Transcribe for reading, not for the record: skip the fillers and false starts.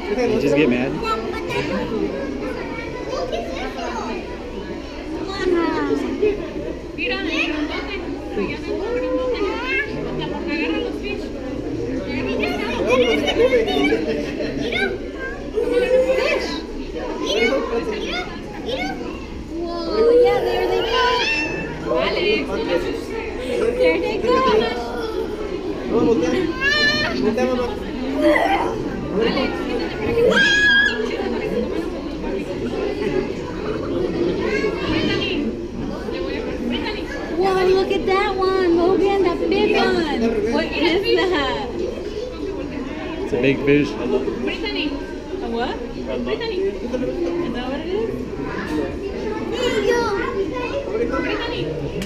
You just get mad? Whoa, yeah, there they go. There they go. Wow, look at that one, Logan, that big one. What is that? It's a big fish. A what? Is that what it is?